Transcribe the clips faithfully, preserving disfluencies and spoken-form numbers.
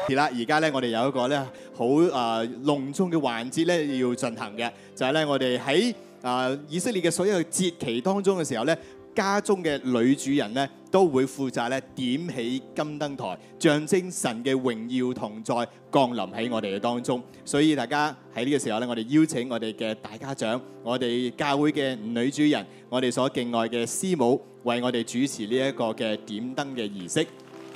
別啦，而家咧我哋有一個咧好啊隆重嘅環節咧要進行嘅，就係咧我哋喺啊以色列嘅所有節期當中嘅時候咧，家中嘅女主人咧都會負責咧點起金燈台，象徵神嘅榮耀同在降臨喺我哋嘅當中。所以大家喺呢個時候咧，我哋邀請我哋嘅大家長，我哋教會嘅女主人，我哋所敬愛嘅師母，為我哋主持呢一個嘅點燈嘅儀式。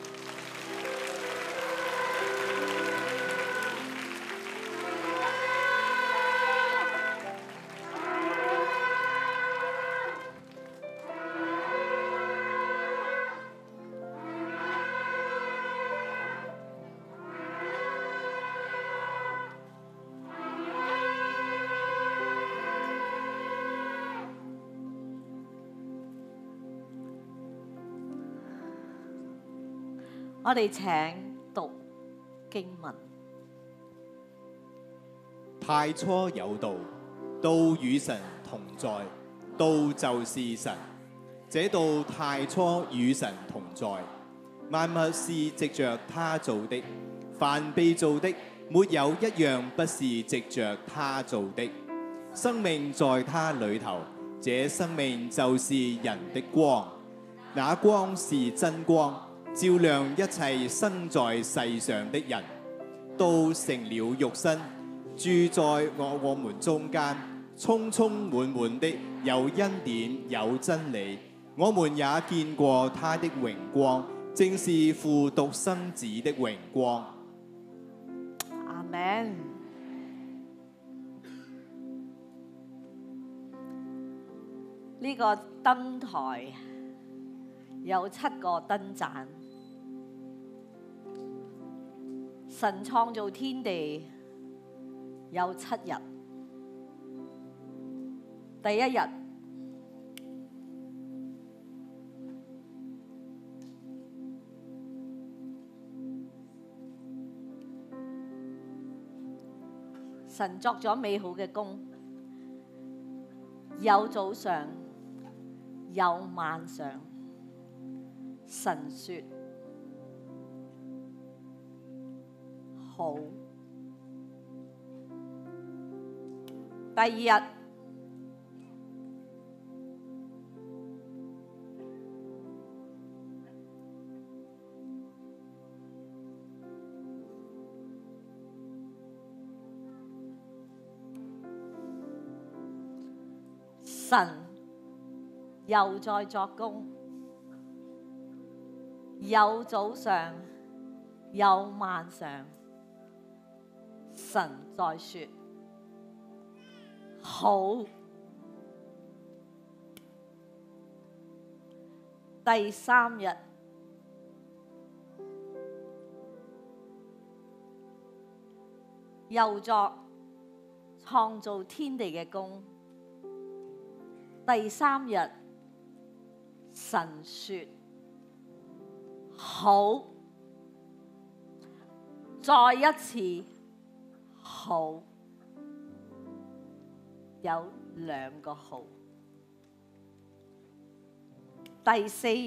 我哋請讀經文。 太初有道，道與神同在，道就是神。這道太初與神同在，萬物是藉着他造的，凡被造的，沒有一樣不是藉着他造的。生命在他裏頭，這生命就是人的光。那光是真光，照亮一切生在世上的人，都成了肉身，住在我我們中間，充充滿滿的有恩典有真理。我們也見過他的榮光，正是父獨生子的榮光。 阿們。呢個燈台有七個燈盞。神創造天地有七日，第一日神作咗美好嘅工，有早上，有晚上。神說好。第二日，神又在作工，有早上，有晚上。神在說好。第三日，又作創造天地嘅工。第三日，神說好。再一次好，有兩個好。第四日，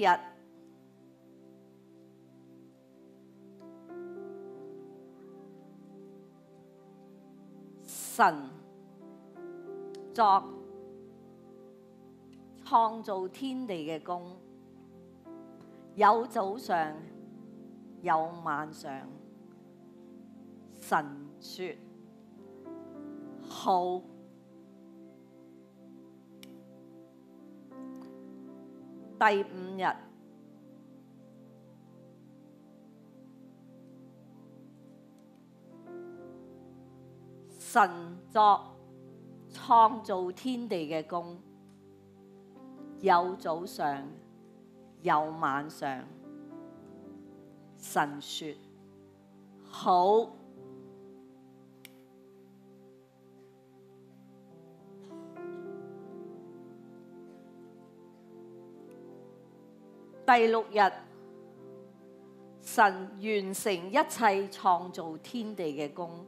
神作創造天地嘅工，有早上，有晚上。神說好。第五日，神作創造天地嘅工，有早上，有晚上。神說好。第六日，神完成一切創造天地嘅工。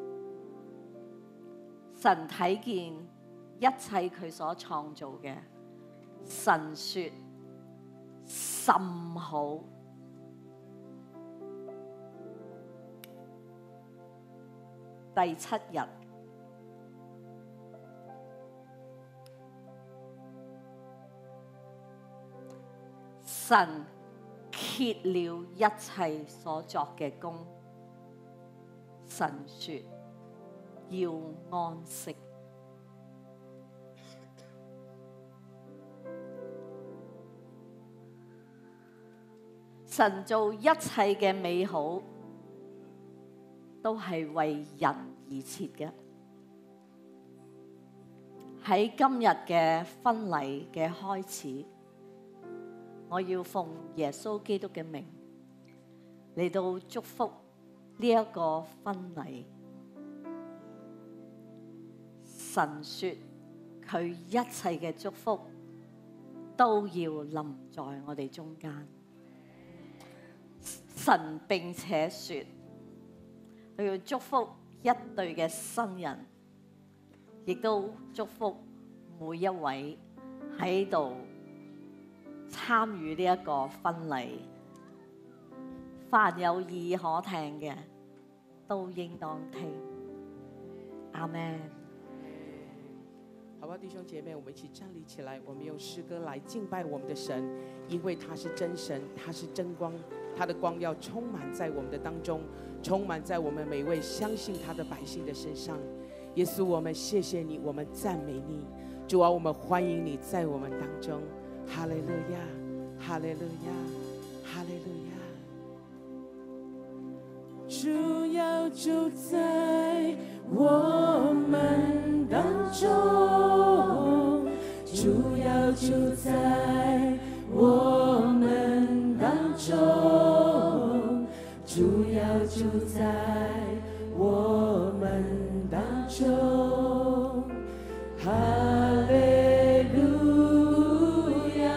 神睇見一切佢所創造嘅，神說甚好。 第七日，神歇了一切所作嘅工，神說要安息。神做一切嘅美好，都係為人而設嘅。喺今日嘅婚禮嘅開始，我要奉耶穌基督嘅名嚟到祝福呢一個婚禮。神說佢一切嘅祝福都要臨在我哋中間。神並且說佢要祝福一對嘅新人，亦都祝福每一位喺度參與呢一個婚禮。凡有耳可聽嘅，都應當聽。阿們。 好吧，弟兄姐妹，我们一起站立起来，我们用诗歌来敬拜我们的神，因为他是真神，他是真光，他的光要充满在我们的当中，充满在我们每位相信他的百姓的身上。耶稣，我们谢谢你，我们赞美你，主啊，我们欢迎你在我们当中。哈利路亚，哈利路亚，哈利路亚。主要住在我们当中，主要住在我们当中，主要住在我们当中，哈利路亚，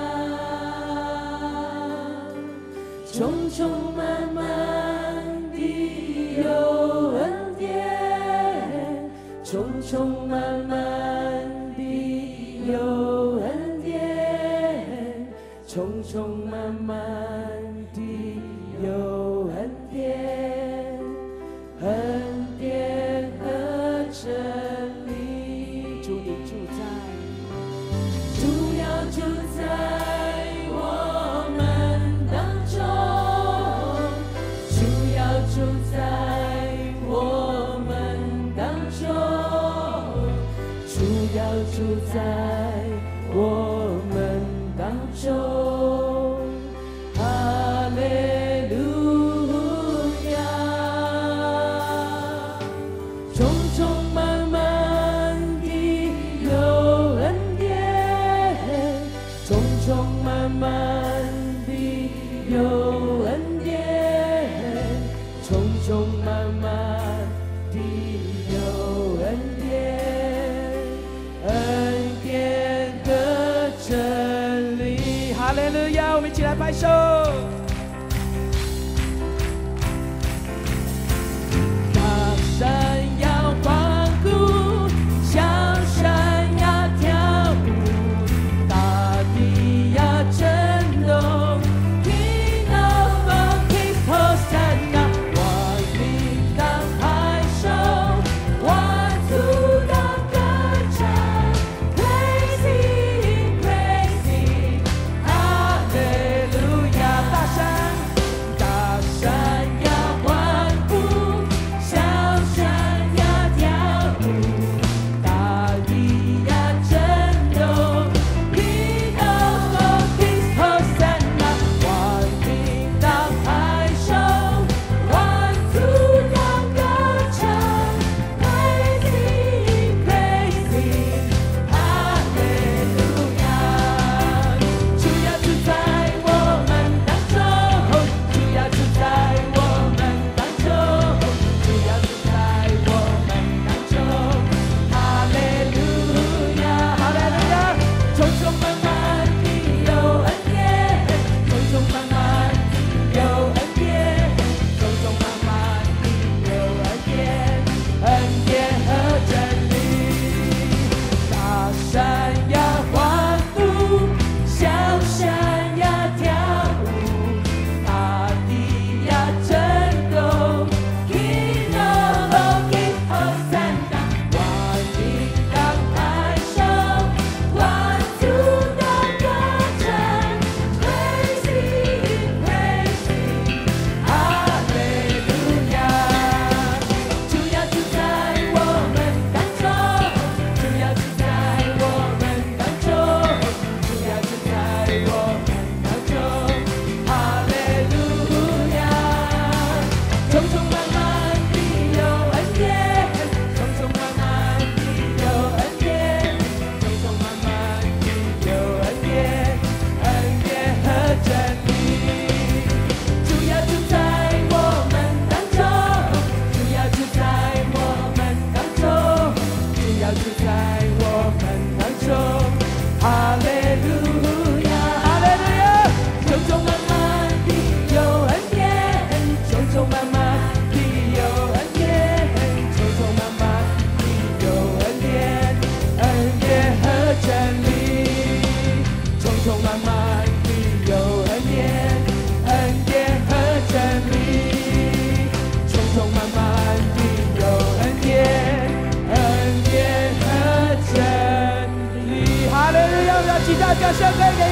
充充满满地有恩典，充充满满地有恩典，充充满满地有恩典，恩典和真理。主你住在，主要住在我们当中，主要住在我们当中，主要住在我们当中，哈利路亚，充充满满地有恩典，充充满满地有恩典，充充满满地有恩典，恩典的真理。哈利路亚，我们一起来拍手。大山要欢呼，小山要跳舞，大地要震动。King of all kings Hosanna， 万民当拍手，万族当歌唱 ，Praise Him， Praise Him， 哈利路亚，大山。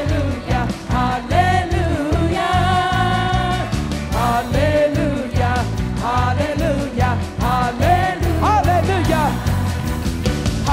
哈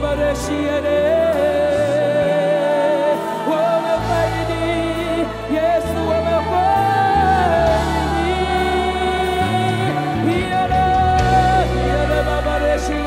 巴的西耶的，我们欢迎你，耶稣，我们欢迎你，耶勒耶勒巴巴的西耶。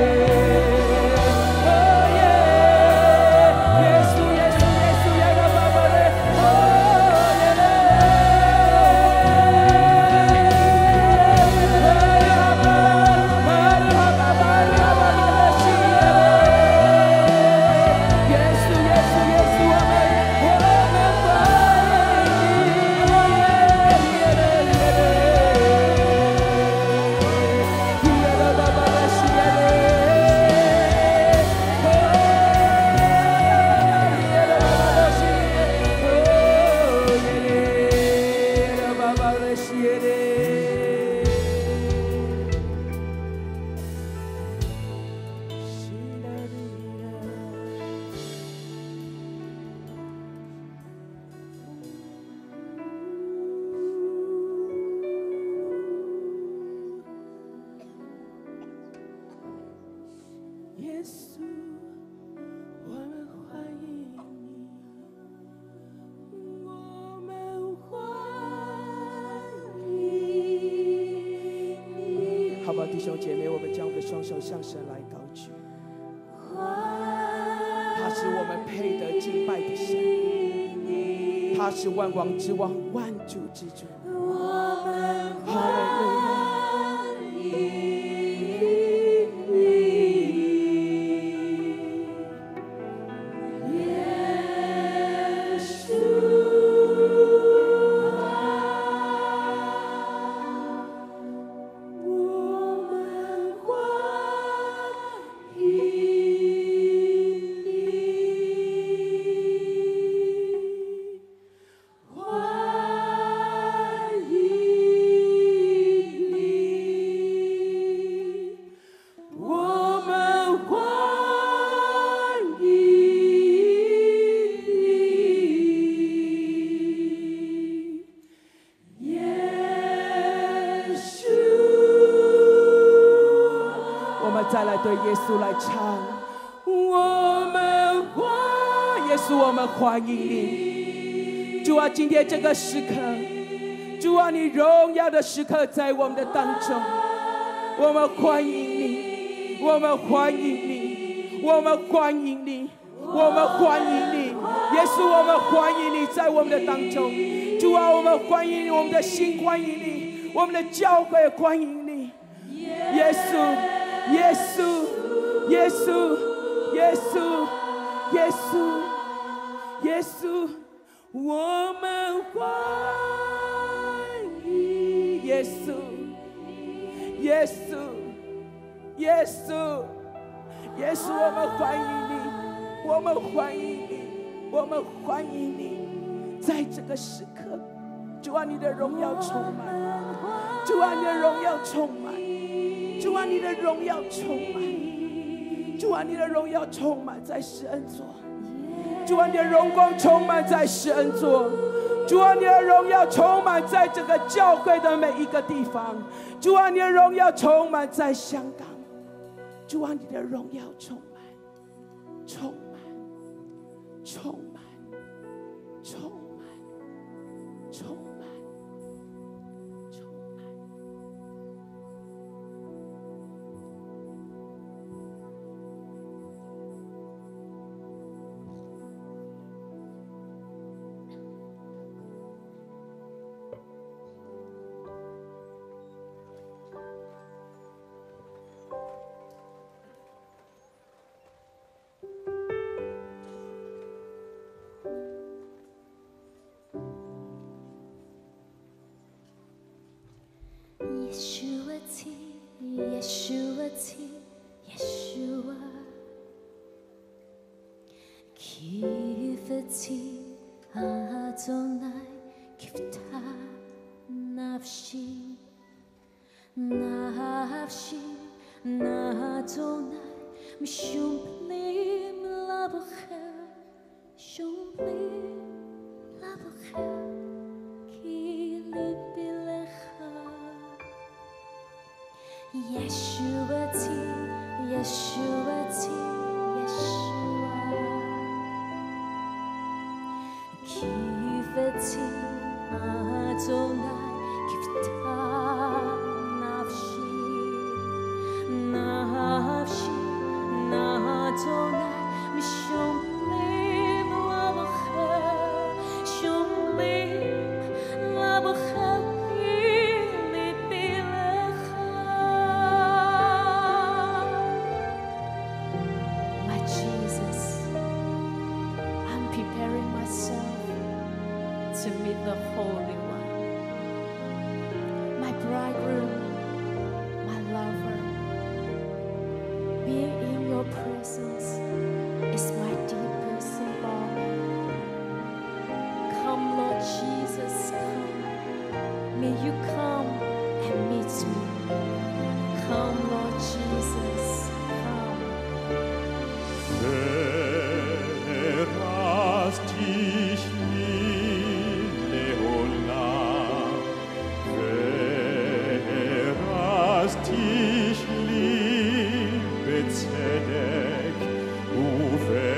耶稣，我们欢迎你，我们欢迎你。好不好，弟兄姐妹，我们将我们的双手向神来高举。他是我们配得敬拜的神，他是万王之王，万主之主。哈利路亚。再来对耶稣来唱，我们欢，耶稣，我们欢迎你。主啊，今天这个时刻，主啊，你荣耀的时刻在我们的当中，我们欢迎你，我们欢迎你，我们欢迎你，我们欢迎你，耶稣，我们欢迎你在我们的当中。主啊，我们欢迎你，我们的心欢迎你，我们的教会欢迎你，耶稣。耶稣，耶稣，耶稣，耶稣，耶稣，我们欢迎耶稣，耶稣，耶稣，耶稣，我们欢迎你，我们欢迎你，我们欢迎你，在这个时刻，主啊，你的荣耀充满，主啊，你的荣耀充满。主啊，你的荣耀充满，主啊，你的荣耀充满在施恩座，主啊，你的荣光充满在施恩座，主啊，你的荣耀充满在这个教会的每一个地方，主啊，你的荣耀充满在香港，主啊，你的荣耀充满，充满，充满，充满，充满。 Yeshua T, Yeshua Kivati Adonai Kivta Nafshi Nafshi Adonai Mishum Plim Labocher Shum Plim Labocher Ki Libilecha Yeshua T, Yeshua T, the Holy One. My bridegroom, my lover, being in your presence is my deepest longing. Come, Lord Jesus, come. May you come and meet me. Come, Lord Jesus, come. Verrast dich, Leola, verrast dich, liebe Zedek, uwe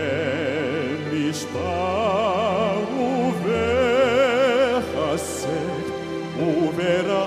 mishpah, uwe chesed, uwe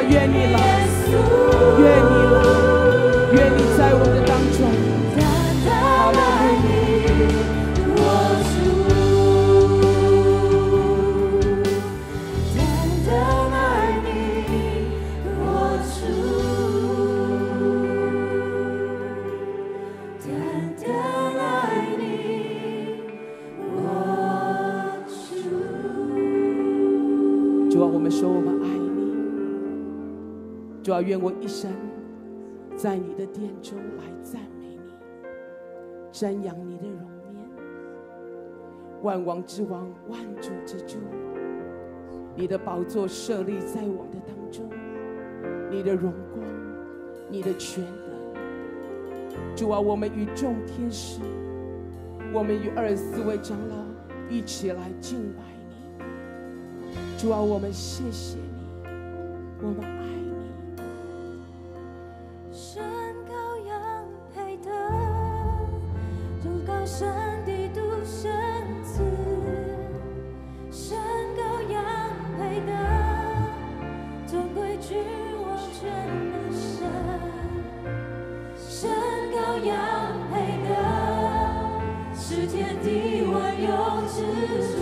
愿你来，愿你来，愿你在我的当中。哈利路主啊，我们说我们爱你。主啊，愿我一生在你的殿中来赞美你，瞻仰你的容面。万王之王，万主之主，你的宝座设立在我们的当中，你的荣光，你的全能。主啊，我们与众天使，我们与二十四位长老一起来敬拜你。主啊，我们谢谢你，我们爱你。 神羔羊配得，荣高神的独生子。神羔羊配得，尊贵君王权的神。神羔羊配得，是天地万有之主。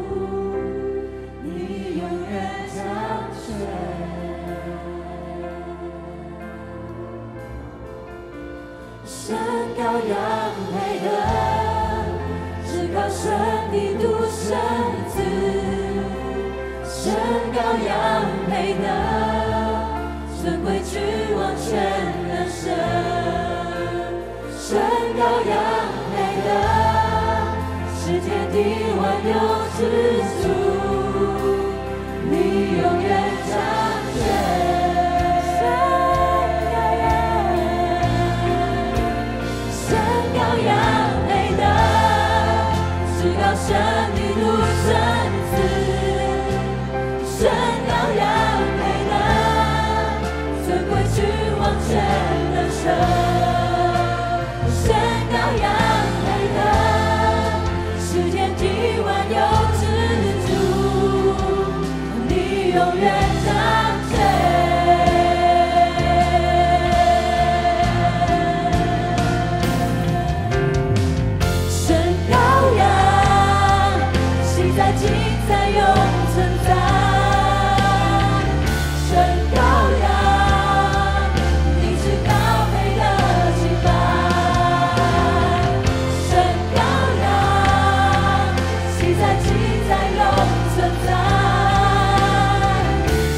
神羔羊配得，至高神的独生子。神羔羊配得，尊贵君王权的神。神羔羊配得，是天地万有之主。你永远掌权。神的独生子，神羔羊配得，尊贵君王权的神。神羔羊配得，是天地万有之主，你永远掌权。在永存在，神羔羊，你是高配的敬拜。神羔羊，喜在记在永存在，神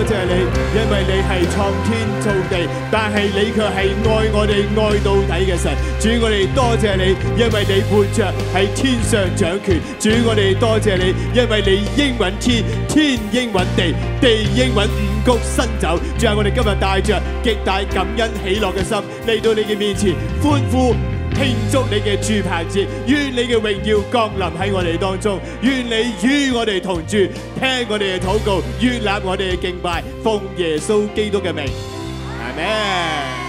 謝你，因為你係創天造地，但係你卻係愛我哋愛到底嘅神。主，我哋多謝你，因為你活着喺天上掌權。主，我哋多謝你，因為你應允天，天應允地，地應允五穀新酒。主啊，我哋今日帶着極大感恩喜樂嘅心嚟到你嘅面前，歡呼慶祝你嘅住棚節，願你嘅榮耀降臨喺我哋當中，願你與我哋同住，聽我哋嘅禱告，悅納我哋嘅敬拜，奉耶穌基督嘅名，阿們。